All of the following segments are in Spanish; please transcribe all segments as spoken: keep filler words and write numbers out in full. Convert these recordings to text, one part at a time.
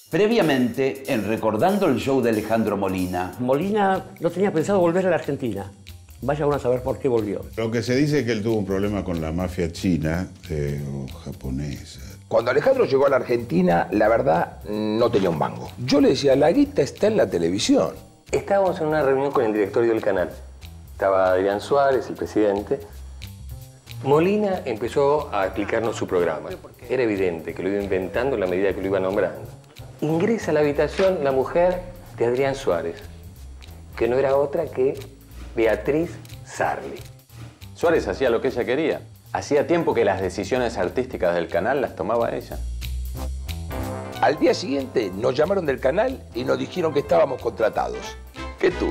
Previamente, en Recordando el Show de Alejandro Molina. Molina no tenía pensado volver a la Argentina. Vaya uno a saber por qué volvió. Lo que se dice es que él tuvo un problema con la mafia china eh, o japonesa. Cuando Alejandro llegó a la Argentina, la verdad, no tenía un mango. Yo le decía, la guita está en la televisión. Estábamos en una reunión con el directorio del canal. Estaba Adrián Suárez, el presidente. Molina empezó a explicarnos su programa. Era evidente que lo iba inventando en la medida que lo iba nombrando. Ingresa a la habitación la mujer de Adrián Suárez, que no era otra que Beatriz Sarli. Suárez hacía lo que ella quería. Hacía tiempo que las decisiones artísticas del canal las tomaba ella. Al día siguiente nos llamaron del canal y nos dijeron que estábamos contratados. ¿Qué tú?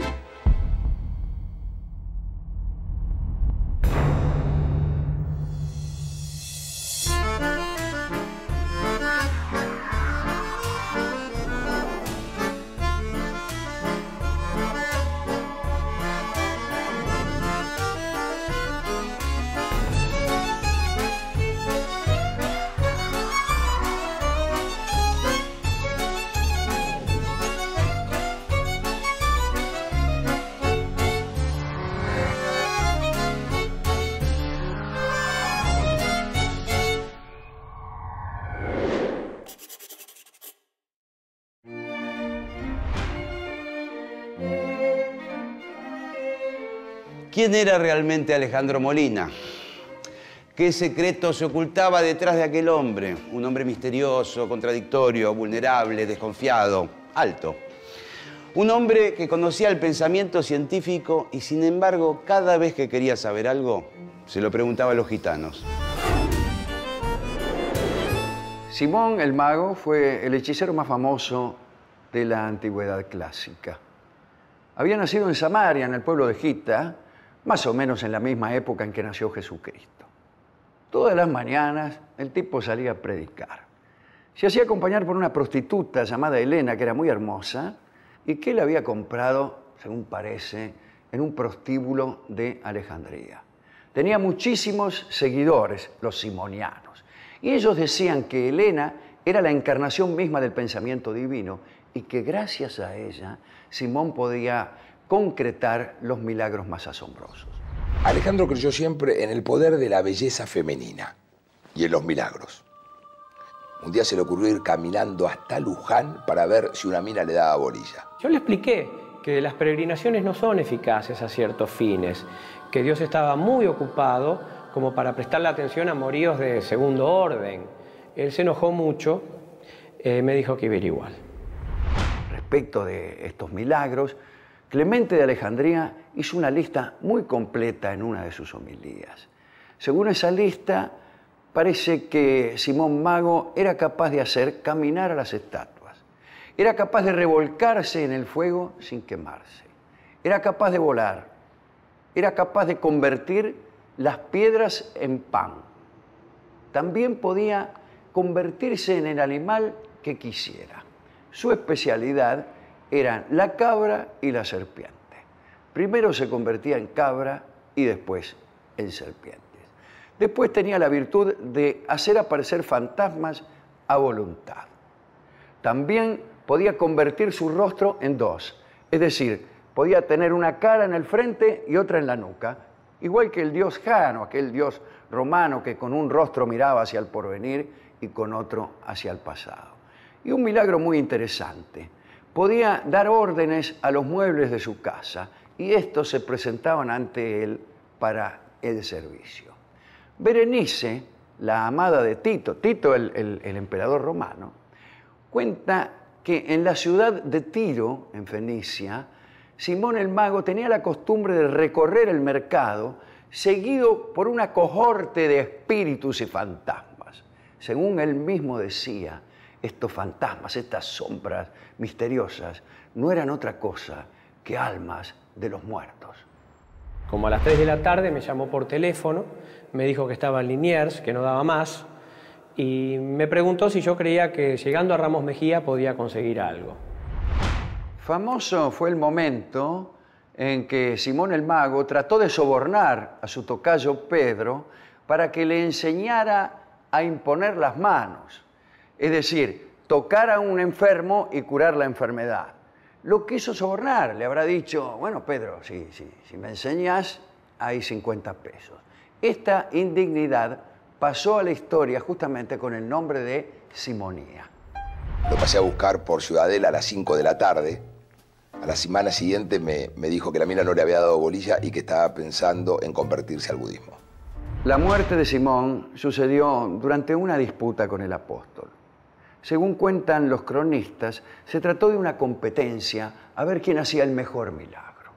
¿Quién era realmente Alejandro Molina? ¿Qué secreto se ocultaba detrás de aquel hombre? Un hombre misterioso, contradictorio, vulnerable, desconfiado, alto. Un hombre que conocía el pensamiento científico y, sin embargo, cada vez que quería saber algo, se lo preguntaba a los gitanos. Simón el Mago fue el hechicero más famoso de la antigüedad clásica. Había nacido en Samaria, en el pueblo de Gita, más o menos en la misma época en que nació Jesucristo. Todas las mañanas el tipo salía a predicar. Se hacía acompañar por una prostituta llamada Helena, que era muy hermosa, y que él había comprado, según parece, en un prostíbulo de Alejandría. Tenía muchísimos seguidores, los simonianos, y ellos decían que Helena era la encarnación misma del pensamiento divino y que gracias a ella Simón podía concretar los milagros más asombrosos. Alejandro creyó siempre en el poder de la belleza femenina y en los milagros. Un día se le ocurrió ir caminando hasta Luján para ver si una mina le daba bolilla. Yo le expliqué que las peregrinaciones no son eficaces a ciertos fines, que Dios estaba muy ocupado como para prestarle atención a amoríos de segundo orden. Él se enojó mucho, eh, me dijo que iba a ir igual. Respecto de estos milagros, Clemente de Alejandría hizo una lista muy completa en una de sus homilías. Según esa lista, parece que Simón Mago era capaz de hacer caminar a las estatuas. Era capaz de revolcarse en el fuego sin quemarse. Era capaz de volar. Era capaz de convertir las piedras en pan. También podía convertirse en el animal que quisiera. Su especialidad eran la cabra y la serpiente. Primero se convertía en cabra y después en serpientes. Después tenía la virtud de hacer aparecer fantasmas a voluntad. También podía convertir su rostro en dos, es decir, podía tener una cara en el frente y otra en la nuca, igual que el dios Jano, aquel dios romano que con un rostro miraba hacia el porvenir y con otro hacia el pasado. Y un milagro muy interesante. Podía dar órdenes a los muebles de su casa y estos se presentaban ante él para el servicio. Berenice, la amada de Tito, Tito el, el, el emperador romano, cuenta que en la ciudad de Tiro, en Fenicia, Simón el Mago tenía la costumbre de recorrer el mercado seguido por una cohorte de espíritus y fantasmas. Según él mismo decía, estos fantasmas, estas sombras misteriosas, no eran otra cosa que almas de los muertos. Como a las tres de la tarde me llamó por teléfono, me dijo que estaba en Liniers, que no daba más, y me preguntó si yo creía que llegando a Ramos Mejía podía conseguir algo. Famoso fue el momento en que Simón el Mago trató de sobornar a su tocayo Pedro para que le enseñara a imponer las manos. Es decir, tocar a un enfermo y curar la enfermedad. Lo quiso sobornar, le habrá dicho, bueno, Pedro, si, si, si me enseñas, hay cincuenta pesos. Esta indignidad pasó a la historia justamente con el nombre de simonía. Lo pasé a buscar por Ciudadela a las cinco de la tarde. A la semana siguiente me, me dijo que la mina no le había dado bolilla y que estaba pensando en convertirse al budismo. La muerte de Simón sucedió durante una disputa con el apóstol. Según cuentan los cronistas, se trató de una competencia a ver quién hacía el mejor milagro.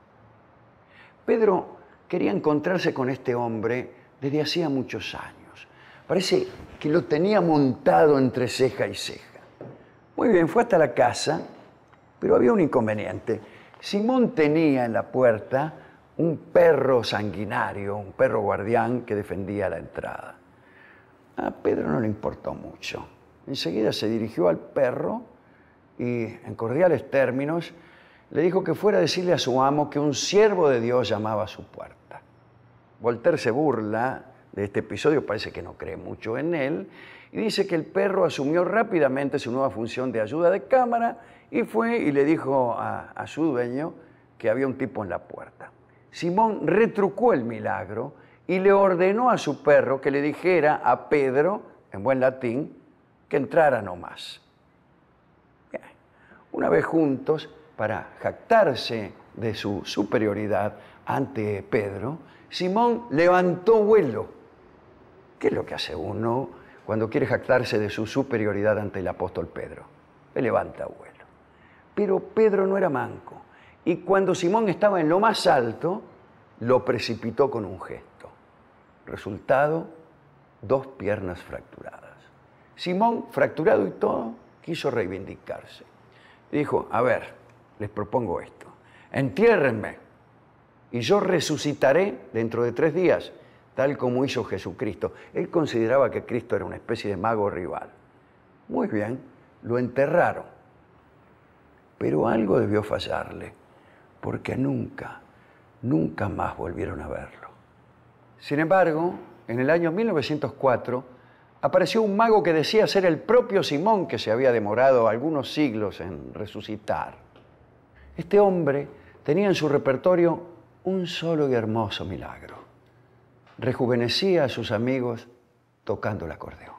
Pedro quería encontrarse con este hombre desde hacía muchos años. Parece que lo tenía montado entre ceja y ceja. Muy bien, fue hasta la casa, pero había un inconveniente. Simón tenía en la puerta un perro sanguinario, un perro guardián que defendía la entrada. A Pedro no le importó mucho. Enseguida se dirigió al perro y, en cordiales términos, le dijo que fuera a decirle a su amo que un siervo de Dios llamaba a su puerta. Voltaire se burla de este episodio, parece que no cree mucho en él, y dice que el perro asumió rápidamente su nueva función de ayuda de cámara y fue y le dijo a, a su dueño que había un tipo en la puerta. Simón retrucó el milagro y le ordenó a su perro que le dijera a Pedro, en buen latín, que entrara nomás. Bien. Una vez juntos, para jactarse de su superioridad ante Pedro, Simón levantó vuelo. ¿Qué es lo que hace uno cuando quiere jactarse de su superioridad ante el apóstol Pedro? Le levanta vuelo. Pero Pedro no era manco. Y cuando Simón estaba en lo más alto, lo precipitó con un gesto. Resultado, dos piernas fracturadas. Simón, fracturado y todo, quiso reivindicarse. Dijo, a ver, les propongo esto. Entiérrenme y yo resucitaré dentro de tres días, tal como hizo Jesucristo. Él consideraba que Cristo era una especie de mago rival. Muy bien, lo enterraron. Pero algo debió fallarle, porque nunca, nunca más volvieron a verlo. Sin embargo, en el año mil novecientos cuatro, apareció un mago que decía ser el propio Simón, que se había demorado algunos siglos en resucitar. Este hombre tenía en su repertorio un solo y hermoso milagro. Rejuvenecía a sus amigos tocando el acordeón.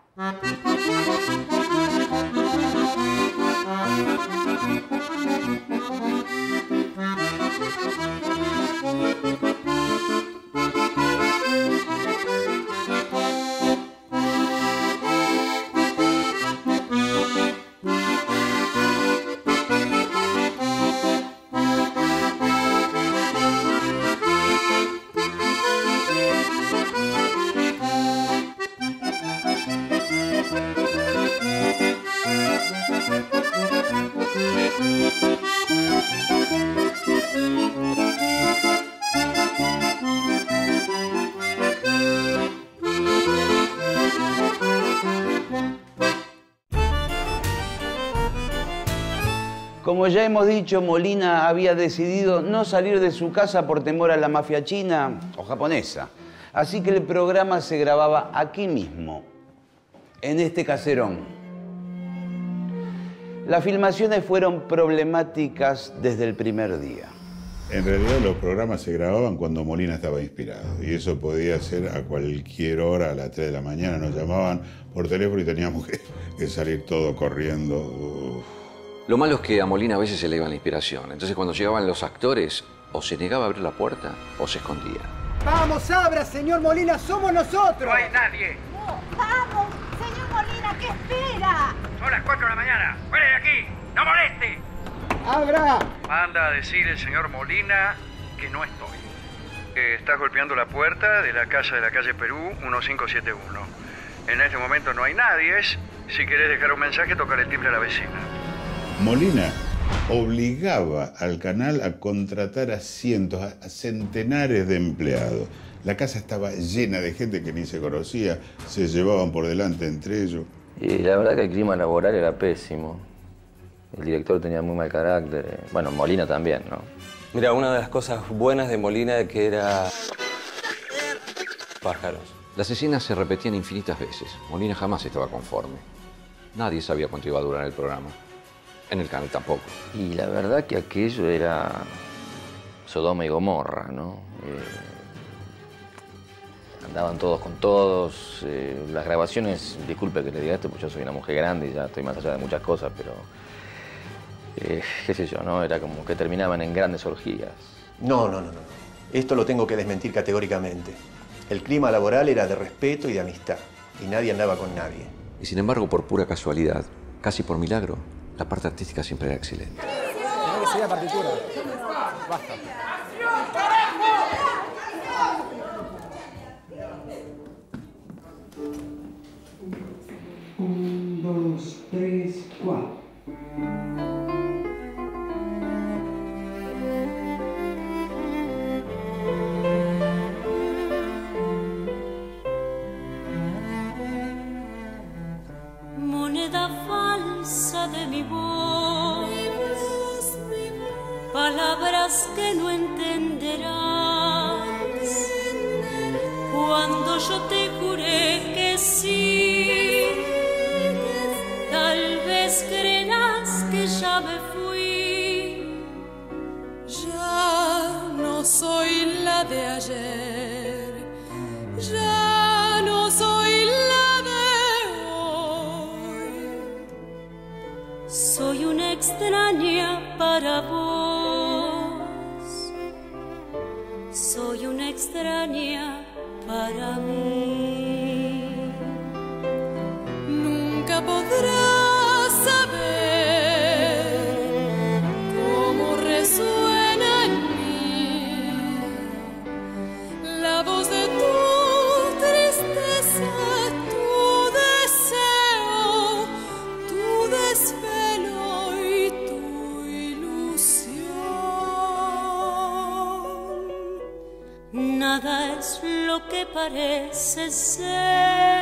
Como ya hemos dicho, Molina había decidido no salir de su casa por temor a la mafia china o japonesa. Así que el programa se grababa aquí mismo, en este caserón. Las filmaciones fueron problemáticas desde el primer día. En realidad los programas se grababan cuando Molina estaba inspirado. Y eso podía ser a cualquier hora, a las tres de la mañana. Nos llamaban por teléfono y teníamos que, que salir todo corriendo. Uf. Lo malo es que a Molina a veces se le iba la inspiración. Entonces cuando llegaban los actores, o se negaba a abrir la puerta, o se escondía. ¡Vamos, abra, señor Molina! ¡Somos nosotros! No hay nadie. No, vamos, señor Molina, ¿qué espera? Son las cuatro de la mañana. ¡Fuera de aquí! ¡No moleste! ¡Abra! Manda a decir el señor Molina que no estoy. Eh, estás golpeando la puerta de la casa de la calle Perú, quince setenta y uno. En este momento no hay nadie. Si querés dejar un mensaje, tocar el timbre a la vecina. Molina obligaba al canal a contratar a cientos, a centenares de empleados. La casa estaba llena de gente que ni se conocía, se llevaban por delante entre ellos. Y la verdad que el clima laboral era pésimo. El director tenía muy mal carácter. Bueno, Molina también, ¿no? Mira, una de las cosas buenas de Molina que era... pájaros. Las escenas se repetían infinitas veces. Molina jamás estaba conforme. Nadie sabía cuánto iba a durar el programa. En el canal tampoco. Y la verdad que aquello era Sodoma y Gomorra, ¿no? Eh, andaban todos con todos. Eh, las grabaciones, disculpe que le diga esto, porque yo soy una mujer grande y ya estoy más allá de muchas cosas, pero eh, qué sé yo, ¿no? Era como que terminaban en grandes orgías. No, no, no, no. Esto lo tengo que desmentir categóricamente. El clima laboral era de respeto y de amistad, y nadie andaba con nadie. Y sin embargo, por pura casualidad, casi por milagro, la parte artística siempre era excelente. Tiene que ser la partitura. Basta. Un, dos, tres, cuatro. Moneda falsa de mi voz, palabras que no entenderás. Cuando yo te juré que sí, tal vez creerás que ya me fui. Ya no soy la de ayer, ya no soy la de hoy. Soy una extraña para vos, soy una extraña para mí. Nunca podrás saber cómo resuena en mí la voz de tu tristeza, tu deseo, tu desvelo y tu ilusión. Nada es lo que parece ser.